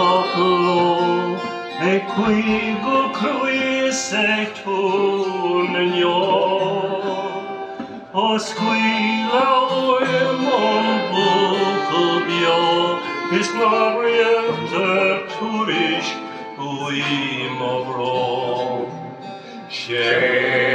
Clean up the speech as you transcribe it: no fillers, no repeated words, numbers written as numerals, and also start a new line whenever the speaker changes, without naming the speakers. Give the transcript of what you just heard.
lo e qui go cruis ectunio o squilla o mon bucobio is glorienter turisch uim obro.